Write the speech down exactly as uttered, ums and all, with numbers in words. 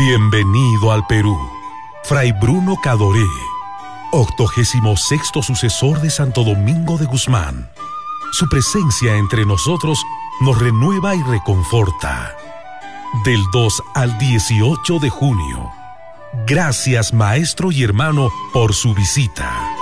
Bienvenido al Perú, Fray Bruno Cadoré, octogésimo sexto sucesor de Santo Domingo de Guzmán. Su presencia entre nosotros nos renueva y reconforta. Del dos al dieciocho de junio. Gracias, maestro y hermano, por su visita.